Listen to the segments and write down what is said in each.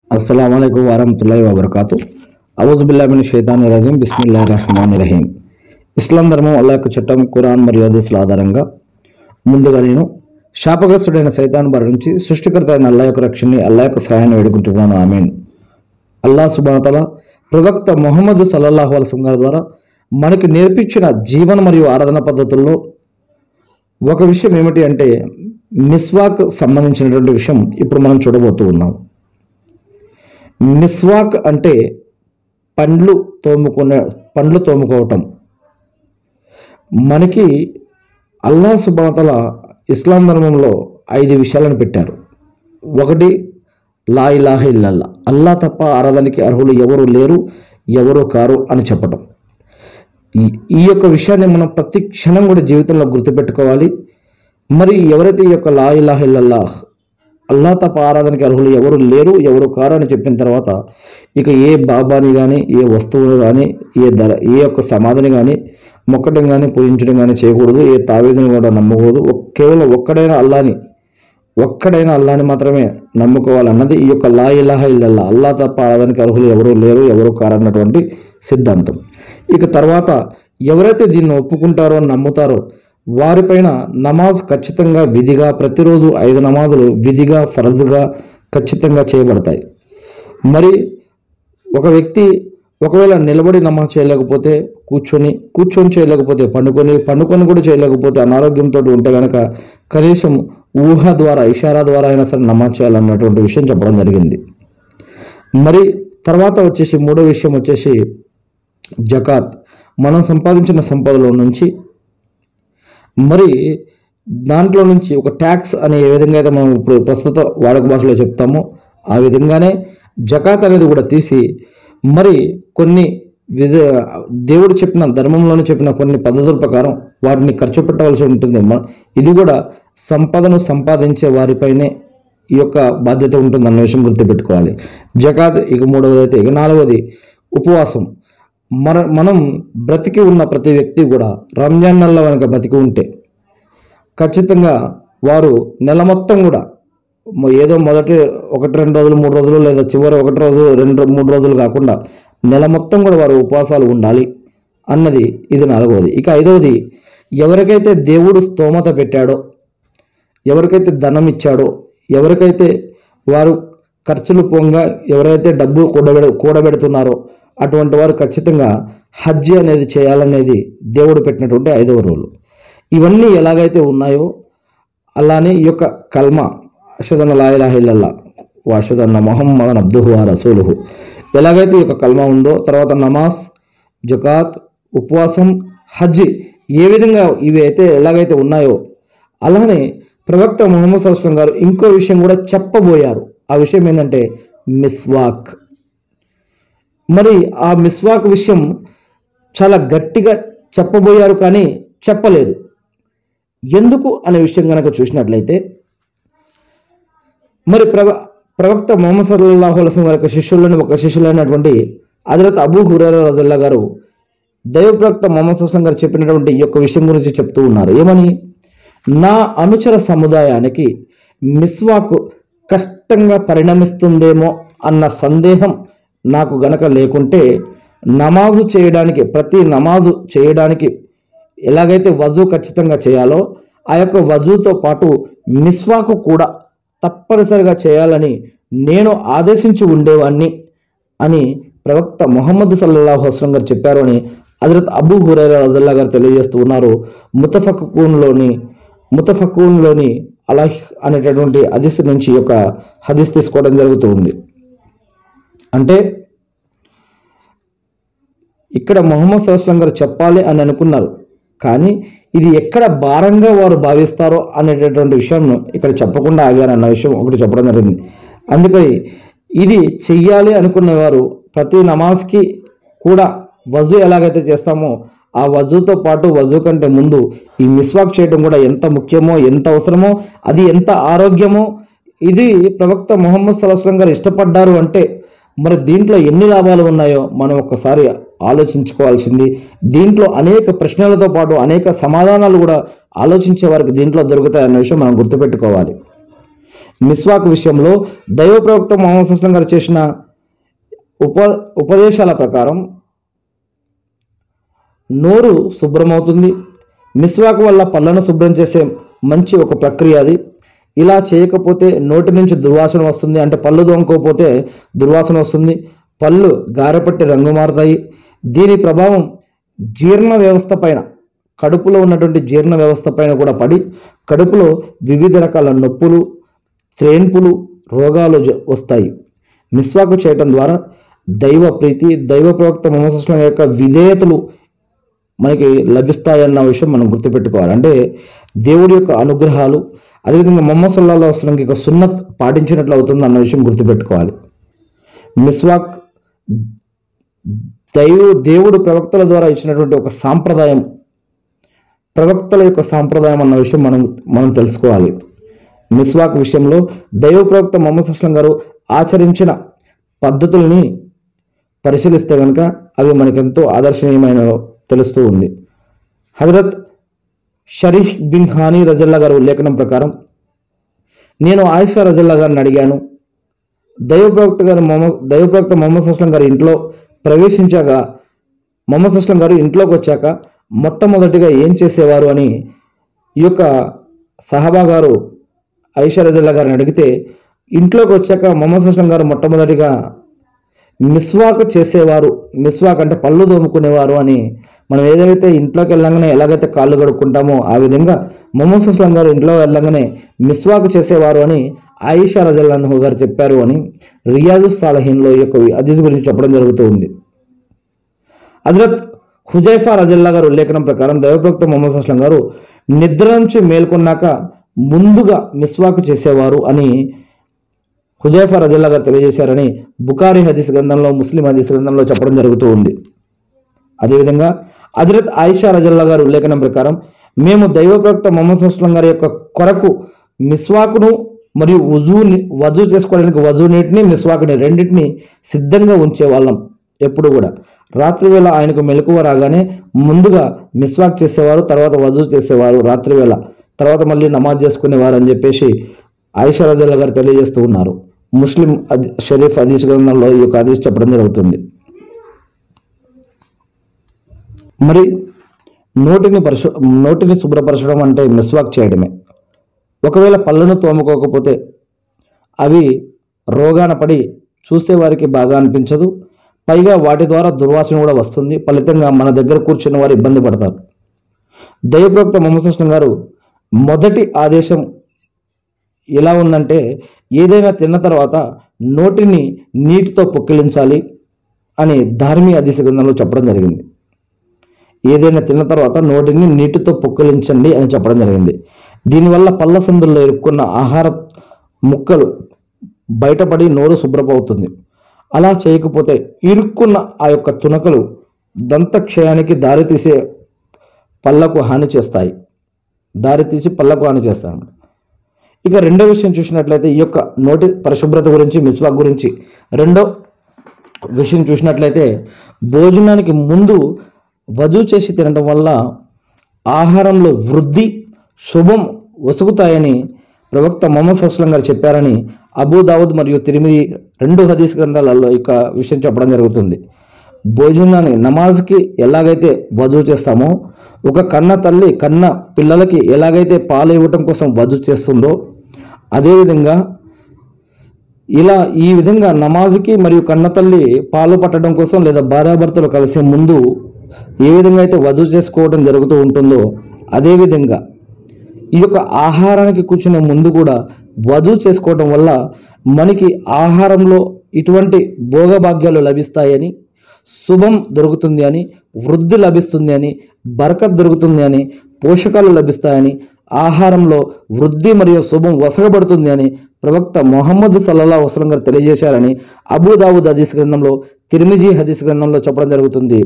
अस्सलाम वालेकुम వరహమతుల్లాహి వబరకాతు అవుజు బిల్లాహి మినష్ షైతానిర్ రజీం బిస్మిల్లాహిర్ రహమానిర్ రహీం ఇస్లాం ధర్మం అల్లాహ్ యొక్క చట్టం ఖురాన్ మరియు హదీసుల ఆధారంగా ముందుగా నేను శాపగ్రస్తుడైన సైతాన్ బారి నుంచి సృష్టికర్త అయిన అల్లాహ్ యొక్క రక్షణని అల్లాహ్ యొక్క సహాయాన్ని వేడుకుంటున్నాను ఆమీన్. అల్లాహ్ సుబ్హానహు వ తఆలా ప్రవక్త ముహమ్మద్ సల్లల్లాహు అలైహి వసల్లం గారి ద్వారా మనకి నేర్పించిన జీవన మరియు ఆరాధన పద్ధతుల్లో ఒక విషయం ఏమిటి అంటే మిస్వాక్ సంబంధించినటువంటి విషయం ఇప్పుడు మనం చూడబోతూ ఉన్నాం. మిస్వాక్ అంటే పండ్లు తోముకోవటం. మనకి అల్లాహ్ సుబ్హానహు వ తఆలా ఇస్లాం ధర్మంలో 5 విషయాలను పెట్టారు. ఒకటి లా ఇలాహ ఇల్లల్లా, అల్లాహ్ తప్ప ఆరాధనకి అర్హులు ఎవరు లేరు, ఎవరు కారు అని చెప్పటం. ఈ యొక్క విషయాన్ని మనం ప్రతి క్షణం కూడా జీవితంలో గుర్తుపెట్టుకోవాలి. మరి ఎవరైతే ఈ యొక్క లా ఇలాహ ఇల్లల్లా, అల్లాహ్ తప్ప ఆరాధనకి అర్హులు ఎవరు లేరు, ఎవరు కారు అని చెప్పిన తర్వాత ఇక ఏ బాబాని కానీ, ఏ వస్తువుని కానీ, ఏ యొక్క సమాధిని కానీ మొక్కడం కానీ, పూజించడం కానీ చేయకూడదు. ఏ తావీదుని కూడా నమ్మకూడదు. కేవలం ఒక్కడైనా అల్లాని మాత్రమే నమ్ముకోవాలన్నది ఈ యొక్క లా ఇలాహ ఇల్లల్లా, అల్లాహ్ తప్ప ఆరాధనకి అర్హులు ఎవరు లేరు, ఎవరు కారు అన్నటువంటి సిద్ధాంతం. ఇక తర్వాత ఎవరైతే దీన్ని ఒప్పుకుంటారో నమ్ముతారో వారిపైన నమాజ్ ఖచ్చితంగా విధిగా ప్రతిరోజు 5 నమాజులు విధిగా ఫరజుగా ఖచ్చితంగా చేయబడతాయి. మరి ఒక వ్యక్తి ఒకవేళ నిలబడి నమాజ్ చేయలేకపోతే కూర్చొని చేయలేకపోతే పండుకొని కూడా చేయలేకపోతే అనారోగ్యంతో ఉంటే కనుక కనీసం ఊహ ద్వారా ఇషారా ద్వారా అయినా సరే నమాజ్ చేయాలన్నటువంటి విషయం చెప్పడం జరిగింది. మరి తర్వాత వచ్చేసి మూడో విషయం వచ్చేసి జకాత్. మనం సంపాదించిన సంపదలో నుంచి మరి దాంట్లో నుంచి ఒక ట్యాక్స్ అనే ఏ విధంగా అయితే మనం ఇప్పుడు ప్రస్తుత వాడుక భాషలో చెప్తామో ఆ విధంగానే జకాత్ అనేది కూడా తీసి మరి కొన్ని దేవుడు చెప్పిన ధర్మంలోనే చెప్పిన కొన్ని పద్ధతుల ప్రకారం వాటిని ఖర్చు పెట్టవలసి ఉంటుంది. ఇది కూడా సంపదను సంపాదించే వారిపైనే ఈ యొక్క బాధ్యత ఉంటుంది అన్న విషయం గుర్తుపెట్టుకోవాలి. జకాత్ ఇక మూడవది అయితే, ఇక నాలుగవది ఉపవాసం. మనం బ్రతికి ఉన్న ప్రతి వ్యక్తి కూడా రంజాన్ నెలలో కనుక బ్రతికి ఉంటే ఖచ్చితంగా వారు నెల మొత్తం కూడా ఏదో మొదటి 1-2 రోజులు 3 రోజులు లేదా చివరి 1 రోజు 2-3 రోజులు కాకుండా నెల మొత్తం కూడా వారు ఉపవాసాలు ఉండాలి అన్నది ఇది నాలుగవది. ఇక ఐదవది, ఎవరికైతే దేవుడు స్తోమత పెట్టాడో, ఎవరికైతే ధనం ఇచ్చాడో, ఎవరికైతే వారు ఖర్చులు పోంగా ఎవరైతే డబ్బు కూడబెడుతున్నారో అటువంటి వారు ఖచ్చితంగా హజ్ అనేది చేయాలనేది దేవుడు పెట్టినటువంటి 5వ రూలు. ఇవన్నీ ఎలాగైతే ఉన్నాయో అలానే ఈ యొక్క కల్మా అషహదు అన్ లా ఇలాహ ఇల్లల్లా వ అషహదు అన్న ముహమ్మదన్ అబ్దుహు వ రసూలుహు ఎలాగైతే ఈ యొక్క కల్మా ఉందో, తర్వాత నమాజ్, జకాత్, ఉపవాసం, హజ్ ఏ విధంగా ఇవి అయితే ఎలాగైతే ఉన్నాయో అలానే ప్రవక్త ముహమ్మద్ సల్లల్లాహు అలైహి వసల్లం గారు ఇంకో విషయం కూడా చెప్పబోయారు. ఆ విషయం ఏంటంటే మిస్వాక్. మరి ఆ మిస్వాక్ విషయం చాలా గట్టిగా చెప్పబోయారు కానీ చెప్పలేదు. ఎందుకు అనే విషయం కనుక చూసినట్లయితే మరి ప్రవక్త ముహమ్మద్ సల్లల్లాహు అలైహి వసల్లం గారి శిష్యుల్లోని ఒక శిష్యులైనటువంటి హజరత్ అబూ హురైరా రజల్లాహు గారు దైవ ప్రవక్త ముహమ్మద్ సల్లల్లాహు అలైహి వసల్లం గారు చెప్పినటువంటి ఈ యొక్క విషయం గురించి చెప్తూ ఉన్నారు. ఏమని? నా అనుచర సముదాయానికి మిస్వాక్ కష్టంగా పరిణమిస్తుందేమో అన్న సందేహం నాకు గనక లేకుంటే ప్రతి నమాజు చేయడానికి ఎలాగైతే వజూ ఖచ్చితంగా చేయాలో ఆ యొక్క వజూతో పాటు మిస్వాకు కూడా తప్పనిసరిగా చేయాలని నేను ఆదేశించి ఉండేవాణ్ణి అని ప్రవక్త ముహమ్మద్ సల్లల్లాహు అలైహి వసల్లం గారు చెప్పారు అని హజరత్ అబూ హురైరా రజల్లాహు గారు తెలియజేస్తూ ఉన్నారు. ముతఫక్కూన్లోని అలహ్ అనేటటువంటి హదీస్ నుంచి యొక్క హదీస్ తీసుకోవడం జరుగుతూ ఉంది. అంటే ఇక్కడ ముహమ్మద్ సల్లల్లాహు అలైహి వసల్లం గారు చెప్పాలి అని అనుకున్నారు, కానీ ఇది ఎక్కడ భారంగా వారు భావిస్తారో అనేటటువంటి విషయం ఇక్కడ చెప్పకుండా ఆగారు అన్న విషయం ఒకటి చెప్పడం జరిగింది. అందుకని ఇది చెయ్యాలి అనుకున్న వారు ప్రతి నమాజ్కి కూడా వజూ ఎలాగైతే చేస్తామో ఆ వజూతో పాటు వజూ కంటే ముందు ఈ మిస్వాక్ చేయడం కూడా ఎంత ముఖ్యమో, ఎంత అవసరమో, అది ఎంత ఆరోగ్యమో ఇది ప్రవక్త ముహమ్మద్ సల్లల్లాహు అలైహి వసల్లం గారు ఇష్టపడ్డారు అంటే మరి దీంట్లో ఎన్ని లాభాలు ఉన్నాయో మనం ఒక్కసారి ఆలోచించుకోవాల్సింది. దీంట్లో అనేక ప్రశ్నలతో పాటు అనేక సమాధానాలు కూడా ఆలోచించే వారికి దీంట్లో దొరుకుతాయన్న విషయం మనం గుర్తుపెట్టుకోవాలి. మిస్వాక్ విషయంలో దైవ ప్రవక్త ముహమ్మద్ సల్లల్లాహు అలైహి వసల్లం గారు చేసిన ఉపదేశాల ప్రకారం నోరు శుభ్రమవుతుంది. మిస్వాక్ వల్ల పళ్ళను శుభ్రం చేసే మంచి ఒక ప్రక్రియ అది. ఇలా చేయకపోతే నోటి నుంచి దుర్వాసన వస్తుంది, అంటే పళ్ళు తోముకోకపోతే దుర్వాసన వస్తుంది, పళ్ళు గారెపట్టి రంగు మారుతాయి. దీని ప్రభావం జీర్ణ వ్యవస్థ పైన, కడుపులో ఉన్నటువంటి జీర్ణ వ్యవస్థ పైన కూడా పడి కడుపులో వివిధ రకాల నొప్పులు, త్రేన్పులు, రోగాలు వస్తాయి. మిస్వాకు చేయటం ద్వారా దైవ ప్రీతి, దైవ ప్రవక్త ముహమ్మద్ సల్లల్లాహు అలైహి వసల్లం యొక్క విధేయతలు మనకి లభిస్తాయన్న విషయం మనం గుర్తుపెట్టుకోవాలి. అంటే దేవుడి యొక్క అనుగ్రహాలు, అదేవిధంగా ముహమ్మద్ సల్లల్లాహు అలైహి వసల్లం యొక్క సున్నత్ పాటించినట్లు అవుతుంది అన్న విషయం గుర్తుపెట్టుకోవాలి. మిస్వాక్ దేవుడు ప్రవక్తల ద్వారా ఇచ్చినటువంటి ఒక సాంప్రదాయం, ప్రవక్తల యొక్క సాంప్రదాయం అన్న విషయం మనం తెలుసుకోవాలి. మిస్వాక్ విషయంలో దైవ ప్రవక్త ముహమ్మద్ సల్లల్లాహు అలైహి వసల్లం గారు ఆచరించిన పద్ధతుల్ని పరిశీలిస్తే కనుక అవి మనకెంతో ఆదర్శనీయమైన తెలుస్తూ ఉంది. హజరత్ షరీహ్ బిన్ హానీ రజల్లా గారి ఉల్లేఖనం ప్రకారం, నేను ఆయిషా రజల్లా గారిని అడిగాను, దైవ ప్రవక్త ముహమ్మద్ సల్లల్లాహు అలైహి వసల్లం గారి ఇంట్లో ప్రవేశించాక, ముహమ్మద్ సల్లల్లాహు అలైహి వసల్లం గారు ఇంట్లోకి వచ్చాక మొట్టమొదటిగా ఏం చేసేవారు అని ఈ యొక్క సహాబా గారు ఆయిషా రజల్లా గారిని అడిగితే, ఇంట్లోకి వచ్చాక ముహమ్మద్ సల్లల్లాహు అలైహి వసల్లం గారు మొట్టమొదటిగా మిస్వాక్ చేసేవారు, మిస్వాక్ అంటే పళ్ళు తోముకునేవారు అని. మనం ఏదైతే ఇంట్లోకి వెళ్ళంగానే ఎలాగైతే కాళ్ళు కడుక్కుంటామో ఆ విధంగా ముహమ్మద్ సల్లల్లాహు అలైహి వసల్లం గారు ఇంట్లో వెళ్ళంగానే మిస్వాక్ చేసేవారు అని ఆయిషా రజల్లాహు గారు చెప్పారు అని రియాజుస్ సాలిహీన్లో ఈ యొక్క హదీస్ గురించి చెప్పడం జరుగుతూ ఉంది. హజరత్ హుజైఫా రజల్లా గారు ఉల్లేఖనం ప్రకారం దైవప్రవక్త ముహమ్మద్ సల్లల్లాహు అలైహి వసల్లం గారు నిద్ర నుంచి మేల్కొన్నాక ముందుగా మిస్వాక్ చేసేవారు అని హుజైఫా రజల్లా గారు తెలియజేశారని బుఖారీ హదీస్ గ్రంథంలో, ముస్లిం హదీస్ గ్రంథంలో చెప్పడం జరుగుతూ ఉంది. అదేవిధంగా హజరత్ ఆయిషా రజల్లా గారు ఉల్లేఖనం ప్రకారం, మేము దైవ ప్రవక్త ముహమ్మద్ సల్లల్లాహు అలైహి వసల్లం గారి యొక్క కొరకు మిస్వాకును మరియు వజూ చేసుకోవడానికి వజూ నీటిని, మిస్వాకుని రెండింటిని సిద్ధంగా ఉంచేవాళ్ళం. ఎప్పుడు కూడా రాత్రివేళ ఆయనకు మెలకువ రాగానే ముందుగా మిస్వాక్ చేసేవారు, తర్వాత వజూ చేసేవారు రాత్రివేళ, తర్వాత మళ్ళీ నమాజ్ చేసుకునేవారు అని చెప్పేసి ఆయిషా రజల్లా గారు తెలియజేస్తూ ఉన్నారు. ముస్లిం షరీఫ్ హదీస్ గ్రంథంలో ఈ యొక్క హదీస్ చెప్పడం జరుగుతుంది. మరి నోటిని శుభ్రపరచడం అంటే మిస్వాక్ చేయడమే. ఒకవేళ పళ్ళను తోముకోకపోతే అవి రోగాన పడి చూసేవారికి బాగా అనిపించదు, పైగా వాటి ద్వారా దుర్వాసన కూడా వస్తుంది. ఫలితంగా మన దగ్గర కూర్చున్న వారు ఇబ్బంది పడతారు. దైవప్రవక్త ముహమ్మద్ సల్లల్లాహు అలైహి వసల్లం గారు మొదటి ఆదేశం ఎలా ఉందంటే, ఏదైనా తిన్న తర్వాత నోటిని నీటితో పుక్కిలించాలి అని ధార్మిక హదీస్ గ్రంథంలో చెప్పడం జరిగింది. ఏదైనా తిన్న తర్వాత నోటిని నీటితో పుక్కిలించండి అని చెప్పడం జరిగింది. దీనివల్ల పళ్ళ సందుల్లో ఇరుక్కున్న ఆహార ముక్కలు బయటపడి నోరు శుభ్రపవుతుంది. అలా చేయకపోతే ఇరుక్కున్న ఆ యొక్క తునకలు దంతక్షయానికి దారితీసి పళ్ళకు హాని చేస్తాయి. ఇక రెండో విషయం చూసినట్లయితే, ఈ యొక్క నోటి పరిశుభ్రత గురించి, మిస్వాక్ గురించి రెండో విషయం చూసినట్లయితే, భోజనానికి ముందు వజూ చేసి తినడం వల్ల ఆహారంలో వృద్ధి, శుభం వసుకుతాయని ప్రవక్త ముహమ్మద్ సల్లల్లాహు అలైహి వసల్లం గారు చెప్పారని అబూ దావుద్ మరియు తిర్మిది రెండు హదీస్ గ్రంథాలలో ఈ విషయం చెప్పడం జరుగుతుంది. భోజనాన్ని, నమాజ్కి ఎలాగైతే వజూ చేస్తామో, ఒక కన్న తల్లి కన్న పిల్లలకి ఎలాగైతే పాలు ఇవ్వటం కోసం వజూ చేస్తుందో, అదేవిధంగా ఈ విధంగా నమాజ్కి మరియు కన్న తల్లి పాలు పట్టడం కోసం లేదా భార్యాభర్తలు కలిసే ముందు ఏ విధంగా అయితే వజూ చేసుకోవడం జరుగుతూ ఉంటుందో, అదేవిధంగా ఈ యొక్క ఆహారానికి కూర్చునే ముందు కూడా వజూ చేసుకోవడం వల్ల మనకి ఆహారంలో ఇటువంటి భోగభాగ్యాలు లభిస్తాయని, శుభం దొరుకుతుంది అని, వృద్ధి లభిస్తుంది అని, బరకత్ దొరుకుతుంది అని, పోషకాలు లభిస్తాయని, ఆహారంలో వృద్ధి మరియు శుభం వసగబడుతుంది అని ప్రవక్త ముహమ్మద్ సల్లల్లాహు అలైహి వసల్లం గారు తెలియజేశారని అబూ దావుద్ హదీస్ గ్రంథంలో, తిర్మిజీ హదీస్ గ్రంథంలో చెప్పడం జరుగుతుంది.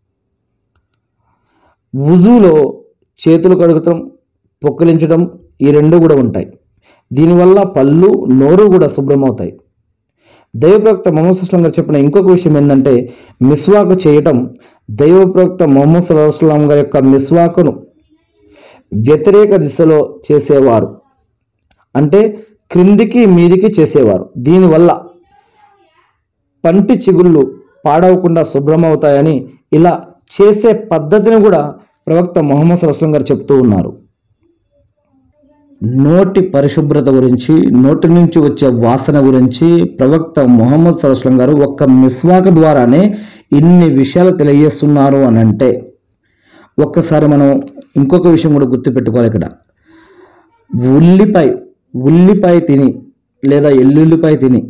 వుజూలో చేతులు కడుగుతాం, పొక్కిలించడం ఈ రెండు కూడా ఉంటాయి. దీనివల్ల పళ్ళు, నోరు కూడా శుభ్రమవుతాయి. దైవప్రవక్త ముహమ్మద్ సల్లల్లాహు అలైహి వసల్లం గారు చెప్పిన ఇంకొక విషయం ఏంటంటే, మిస్వాక్ చేయటం. దైవప్రవక్త ముహమ్మద్ సల్లల్లాహు అలైహి వసల్లం గారి యొక్క మిస్వాకును వ్యతిరేక దిశలో చేసేవారు. అంటే క్రిందికి మీదికి చేసేవారు. దీనివల్ల పంటి చిగుళ్ళు పాడవకుండా శుభ్రమవుతాయని ఇలా చేసే పద్ధతిని కూడా ప్రవక్త ముహమ్మద్ సల్లల్లాహు అలైహి వసల్లం గారు చెప్తూ ఉన్నారు. నోటి పరిశుభ్రత గురించి, నోటి నుంచి వచ్చే వాసన గురించి ప్రవక్త ముహమ్మద్ సల్లల్లాహు అలైహి వసల్లం గారు ఒక్క మిస్వాక్ ద్వారానే ఇన్ని విషయాలు తెలియజేస్తున్నారు అని అంటే, ఒక్కసారి మనం ఇంకొక విషయం కూడా గుర్తుపెట్టుకోవాలి. ఇక్కడ ఉల్లిపాయ తిని లేదా ఎల్లుల్లిపాయ తిని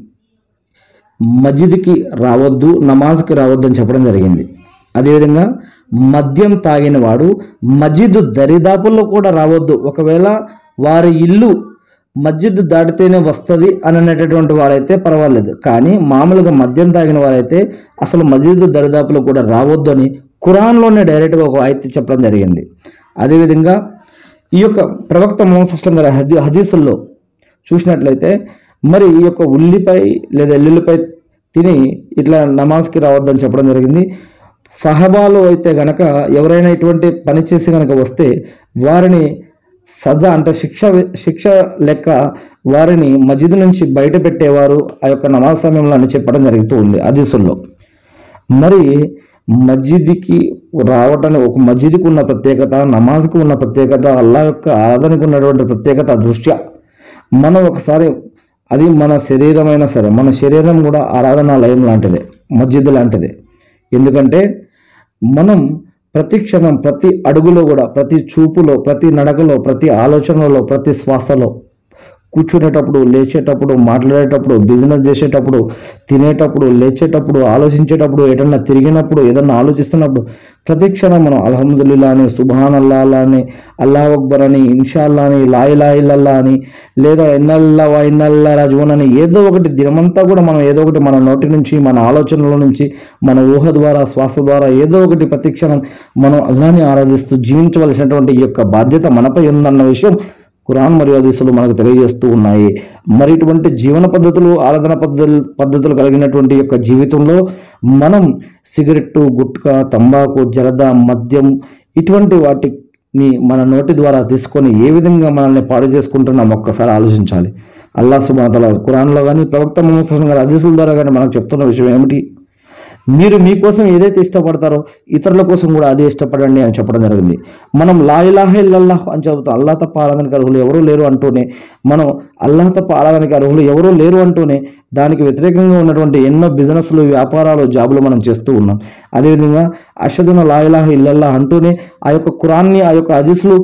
మస్జిద్కి రావద్దు, నమాజ్కి రావద్దు అని చెప్పడం జరిగింది. అదేవిధంగా మద్యం తాగిన వాడు మస్జిద్ దరిదాపుల్లో కూడా రావద్దు. ఒకవేళ వారి ఇల్లు మస్జిద్ దాటితేనే వస్తుంది అని అనేటటువంటి వారైతే పర్వాలేదు, కానీ మామూలుగా మద్యం తాగిన వారైతే అసలు మస్జిద్ దరిదాపులో కూడా రావద్దు అని ఖురాన్లోనే డైరెక్ట్గా ఒక ఆయత్ చెప్పడం జరిగింది. అదేవిధంగా ఈ యొక్క ప్రవక్త ముహమ్మద్ సల్లల్లాహు అలైహి వసల్లం గారి హదీసుల్లో చూసినట్లయితే మరి ఈ యొక్క ఉల్లిపాయ లేదా ఎల్లుల్లిపాయ తిని ఇట్లా నమాజ్కి రావద్దని చెప్పడం జరిగింది. సహబాలో అయితే గనక ఎవరైనా ఇటువంటి పని చేసి గనక వస్తే వారిని సజా అంటే శిక్ష లెక్క వారిని మస్జిద్ నుంచి బయట పెట్టేవారు ఆ యొక్క నమాజ్ సమయంలో అని చెప్పడం జరుగుతూ ఉంది హదీసుల్లో. మరి మస్జిద్కి రావటానికి ఒక మస్జిద్కి ఉన్న ప్రత్యేకత, నమాజ్కి ఉన్న ప్రత్యేకత, అల్లాహ్ యొక్క ఆరాధనకు ఉన్నటువంటి ప్రత్యేకత దృష్ట్యా మనం ఒకసారి అది మన శరీరమైనా సరే, మన శరీరం కూడా ఆరాధనాలయం లాంటిదే, మస్జిద్ లాంటిదే. ఎందుకంటే మనం ప్రతి క్షణం, ప్రతి అడుగులో కూడా, ప్రతి చూపులో, ప్రతి నడకలో, ప్రతి ఆలోచనలో, ప్రతి శ్వాసలో, కూర్చునేటప్పుడు, లేచేటప్పుడు, మాట్లాడేటప్పుడు, బిజినెస్ చేసేటప్పుడు, తినేటప్పుడు, లేచేటప్పుడు, ఆలోచించేటప్పుడు, ఎటన్నా తిరిగినప్పుడు, ఏదన్నా ఆలోచిస్తున్నప్పుడు ప్రతి క్షణం మనం అల్హమ్దులిల్లా అని, సుబ్హాన్ అల్లాహ్ అని, అల్లాహ్ అక్బర్ అని, ఇన్షా అల్లా అని, లా ఇలాహా ఇల్లల్లాహ్ అని, లేదా ఇన్నల్లా వా ఇన్నల్లా రాజిఊన్ అని ఏదో ఒకటి దినమంతా కూడా మనం ఏదో ఒకటి మన నోటి నుంచి, మన ఆలోచనల నుంచి, మన ఊహ ద్వారా, శ్వాస ద్వారా ఏదో ఒకటి ప్రతి క్షణం మనం అల్లాహ్ని ఆరాధిస్తూ జీవించవలసినటువంటి ఈ యొక్క బాధ్యత మనపై ఉందన్న విషయం ఖురాన్ మరియు హదీసులు మనకు తెలియజేస్తూ ఉన్నాయి. మరి ఇటువంటి జీవన పద్ధతులు, ఆరాధన పద్ధతులు కలిగినటువంటి యొక్క జీవితంలో మనం సిగరెట్టు, గుట్కా, తంబాకు, జరదా, మద్యం ఇటువంటి వాటిని మన నోటి ద్వారా తీసుకొని ఏ విధంగా మనల్ని పాడు చేసుకుంటున్నాం ఒక్కసారి ఆలోచించాలి. అల్లాహ్ సుబ్హానహు వ తఆలా ఖురాన్లో కానీ ప్రవక్త ముహమ్మద్ సల్లల్లాహు అలైహి వసల్లం గారి హదీసుల ద్వారా కానీ మనకు చెప్తున్న విషయం ఏమిటి? మీరు మీకోసం ఏదైతే ఇష్టపడతారో ఇతరుల కోసం కూడా అదే ఇష్టపడండి అని చెప్పడం జరిగింది. మనం లా ఇలాహా ఇల్లల్లాహ్ అని చెబుతాం, అల్లాహ్ తప్ప ఆరాధనకి అర్హులు ఎవరూ లేరు అంటూనే, మనం అల్లాహ్ తప్ప ఆరాధనకి అర్హులు ఎవరూ లేరు అంటూనే దానికి వ్యతిరేకంగా ఉన్నటువంటి ఎన్నో బిజినెస్లు, వ్యాపారాలు, జాబులు మనం చేస్తూ ఉన్నాం. అదేవిధంగా అషదున లా ఇలాహా ఇల్లల్లాహ్ అంటూనే ఆ యొక్క ఖురాన్ని, ఆ యొక్క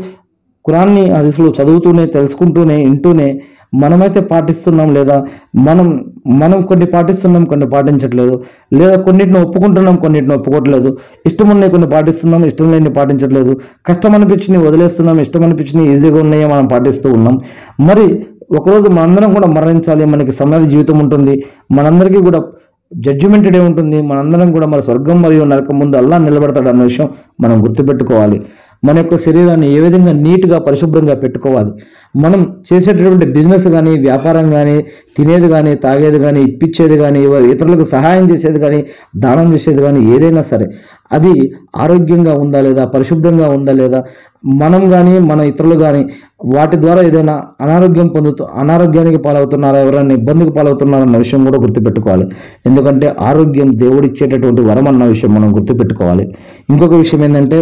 హదీసులు చదువుతూనే, తెలుసుకుంటూనే, వింటూనే మనమైతే పాటిస్తున్నాం, లేదా మనం కొన్ని పాటిస్తున్నాం, కొన్ని పాటించట్లేదు, లేదా కొన్నిటిని ఒప్పుకుంటున్నాం, కొన్నిటిని ఒప్పుకోవట్లేదు, ఇష్టం ఉన్నాయి కొన్ని పాటిస్తున్నాం, ఇష్టం లేని పాటించట్లేదు, కష్టం అనిపించినవి వదిలేస్తున్నాం, ఇష్టం అనిపించినవి ఈజీగా ఉన్నాయో మనం పాటిస్తూ ఉన్నాం. మరి ఒకరోజు మనందరం కూడా మరణించాలి, మనకి సమాధి జీవితం ఉంటుంది, మనందరికీ కూడా జడ్జిమెంట్ డే ఉంటుంది, మనందరం కూడా మన స్వర్గం మరియు నరకం ముందు అల్లాహ్ నిలబడతాడు అన్న విషయం మనం గుర్తుపెట్టుకోవాలి. మన యొక్క శరీరాన్ని ఏ విధంగా నీట్గా, పరిశుభ్రంగా పెట్టుకోవాలి. మనం చేసేటటువంటి బిజినెస్ కానీ, వ్యాపారం కానీ, తినేది కానీ, తాగేది కానీ, ఇప్పించేది కానీ, ఇతరులకు సహాయం చేసేది కానీ, దానం చేసేది కానీ ఏదైనా సరే అది ఆరోగ్యంగా ఉందా లేదా, పరిశుభ్రంగా ఉందా లేదా, మనం కానీ మన ఇతరులు కానీ వాటి ద్వారా ఏదైనా అనారోగ్యానికి పాలవుతున్నారా, ఎవరైనా ఇబ్బందికి పాలవుతున్నారా అన్న విషయం కూడా గుర్తుపెట్టుకోవాలి. ఎందుకంటే ఆరోగ్యం దేవుడిచ్చేటటువంటి వరం అన్న విషయం మనం గుర్తుపెట్టుకోవాలి. ఇంకొక విషయం ఏంటంటే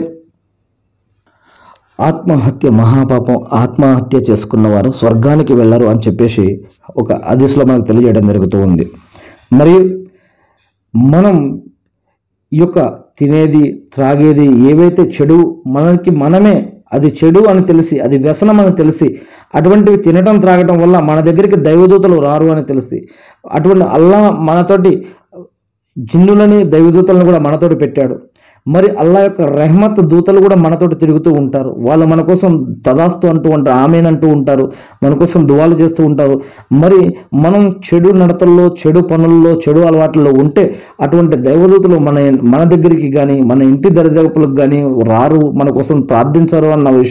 ఆత్మహత్య మహాపాపం, ఆత్మహత్య చేసుకున్నవారు స్వర్గానికి వెళ్ళరు అని చెప్పేసి ఒక హదీస్లో మనకు తెలియజేయడం జరుగుతూ ఉంది. మరియు మనం ఈ యొక్క తినేది, త్రాగేది ఏవైతే చెడు మనమే అది చెడు అని తెలిసి, అది వ్యసనం అని తెలిసి అటువంటివి తినటం, త్రాగటం వల్ల మన దగ్గరికి దైవదూతలు రారు అని తెలిసి, అటువంటి అల్లాహ్ మనతోటి జిన్నులని, దైవదూతలను కూడా మనతోటి పెట్టాడు. మరి అల్లాహ్ యొక్క రెహమత్ దూతలు కూడా మనతోటి తిరుగుతూ ఉంటారు. వాళ్ళు మన కోసం తదాస్తు అంటూ ఉంటారు, ఆమేన్ అంటూ ఉంటారు, మన కోసం దువాలు చేస్తూ ఉంటారు. మరి మనం చెడు నడతల్లో, చెడు పనుల్లో, చెడు అలవాట్లలో ఉంటే అటువంటి దైవదూతలు మన దగ్గరికి కానీ, మన ఇంటి దరిదాపులకు కానీ రారు, మన కోసం ప్రార్థించరు అన్న విషయం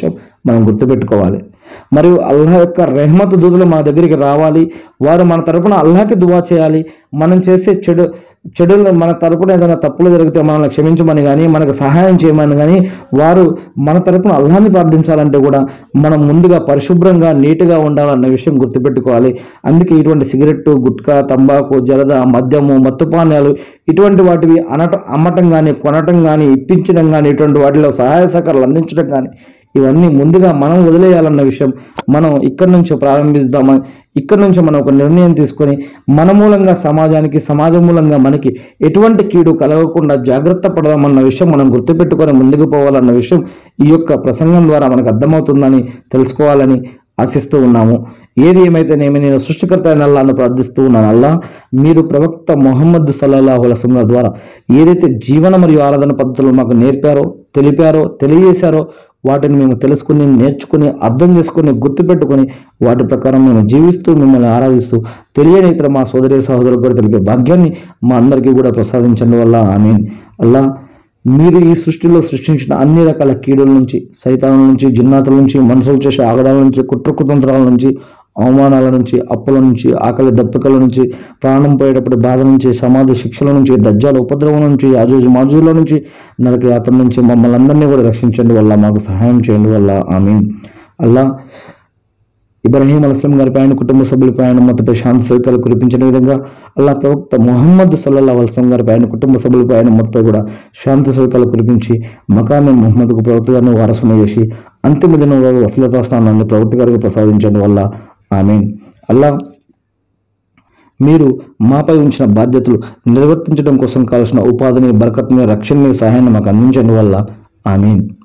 మనం గుర్తుపెట్టుకోవాలి. మరియు అల్లాహ్ యొక్క రెహమత్ దూతలు మన దగ్గరికి రావాలి, వారు మన తరపున అల్లాహ్కి దువా చేయాలి. మనం చేసే చెడులు మన తరపున ఏదైనా తప్పులు జరిగితే మనల్ని క్షమించమని కానీ, మనకు సహాయం చేయమని కానీ వారు మన తరపున అల్లాహ్ని ప్రార్థించాలంటే కూడా మనం ముందుగా పరిశుభ్రంగా నీట్గా ఉండాలన్న విషయం గుర్తుపెట్టుకోవాలి. అందుకే ఇటువంటి సిగరెట్టు, గుట్కా, తంబాకు, జరద, మద్యము, మత్తుపానీయాలు ఇటువంటి వాటివి అమ్మటం కానీ, కొనటం కానీ, ఇప్పించడం కానీ, ఇటువంటి వాటిలో సహాయ సహకారాలు అందించడం కానీ ఇవన్నీ ముందుగా మనం వదిలేయాలన్న విషయం మనం ఇక్కడి నుంచి ప్రారంభిస్తామని, ఇక్కడి నుంచి మనం ఒక నిర్ణయం తీసుకొని మన మూలంగా సమాజానికి, సమాజం మూలంగా మనకి ఎటువంటి కీడు కలగకుండా జాగ్రత్త పడదామన్న విషయం మనం గుర్తుపెట్టుకొని ముందుకు పోవాలన్న విషయం ఈ యొక్క ప్రసంగం ద్వారా మనకు అర్థమవుతుందని తెలుసుకోవాలని ఆశిస్తూ ఉన్నాము. ఏది ఏమైతేనేమి నేను సృష్టికర్త అయిన అల్లాహ్ను ప్రార్థిస్తూ ఉన్నాను. అల్లాహ్, మీరు ప్రవక్త ముహమ్మద్ సల్లల్లాహు అలైహి వసల్లం ద్వారా ఏదైతే జీవన మరియు ఆరాధన పద్ధతులు మాకు నేర్పారో, తెలియజేశారో వాటిని మేము తెలుసుకుని, నేర్చుకుని, అర్థం చేసుకుని, గుర్తుపెట్టుకుని వాటి ప్రకారం మేము జీవిస్తూ మిమ్మల్ని ఆరాధిస్తూ తెలియని ఇతర మా సోదరి సహోదరులకు కూడా తెలిపే భాగ్యాన్ని మా అందరికీ కూడా ప్రసాదించండి వల్ల ఆమీన్. అల్లా, మీరు ఈ సృష్టిలో సృష్టించిన అన్ని రకాల కీడుల నుంచి, సైతానుల నుంచి, జిన్నాతుల నుంచి, మనుషులు చేసే ఆగడాల నుంచి, కుట్రకుతంత్రాల నుంచి, అవమానాల నుంచి, అప్పుల నుంచి, ఆకలి దప్పికల నుంచి, ప్రాణం పోయేటప్పుడు బాధ నుంచి, సమాధి శిక్షల నుంచి, దజ్జాల ఉపద్రవం నుంచి, యాజూజు మాజూల నుంచి, నరక యాత్ర నుంచి మమ్మల్ని అందరినీ కూడా రక్షించండి వల్ల, మాకు సహాయం చేయండి వల్ల ఆమీన్. అల్లా, ఇబ్రాహీం అలైహిస్సలాం గారిపై, ఆయన కుటుంబ సభ్యులపై, ఆయన మొత్తపై శాంతి సౌఖ్యాలు కురిపించిన విధంగా అల్లా ప్రవక్త ముహమ్మద్ సల్లల్లాహు అలైహి వసల్లం గారిపై, ఆయన కుటుంబ సభ్యులపై, ఆయన మొత్తపై కూడా శాంతి సౌఖ్యాలు కురిపించి మకామే ముహమ్మద్కు ప్రవక్త గారిని వారసును చేసి అంతిమ దినంలో వసలతా స్థానాన్ని ప్రవక్త గారికి ప్రసాదించండి వల్ల ఆమీన్. అల్లా, మీరు మాపై ఉంచిన బాధ్యతలు నిర్వర్తించడం కోసం కావాల్సిన ఉపాధిని, బరకత్ని, రక్షణని, సహాయాన్ని మాకు అందించండి వల్ల ఆమీన్.